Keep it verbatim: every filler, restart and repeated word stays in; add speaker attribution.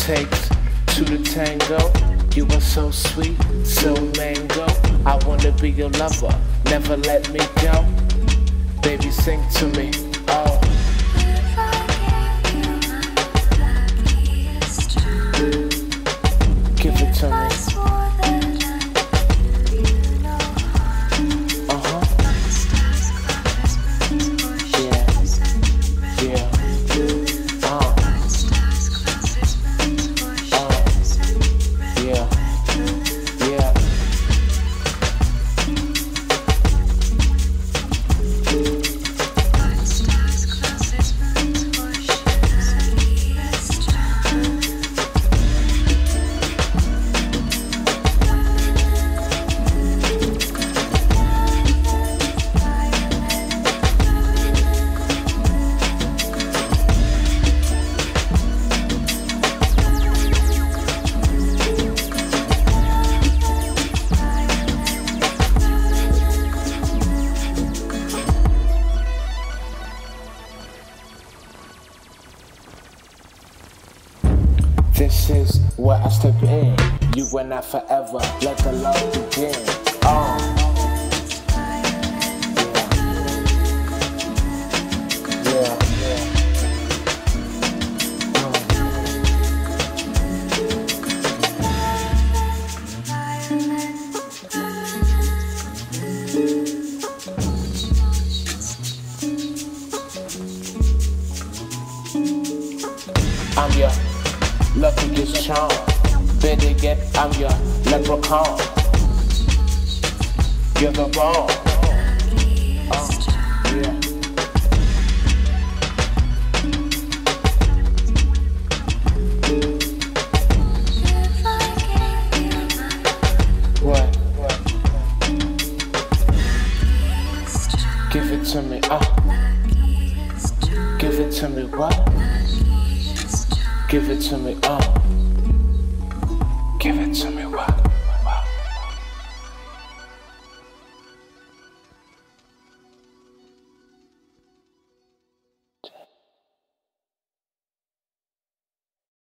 Speaker 1: takes two to tango. You are so sweet, so mango. I wanna be your lover, never let me go. Baby, sing to me, oh. Give it to me. Uh-huh. Yeah. Yeah. Uh. Uh. Yeah. Yeah. This is where I step in. You and I forever. Let the love begin. Oh. Yeah. Yeah. Yeah. I'm your luckiest charm. Better yet, I'm your leprechaun. You're the bomb. Oh, yeah. What? What? Give it to me, uh. Give it to me, what? Give it to me, uh. Give it to me, what?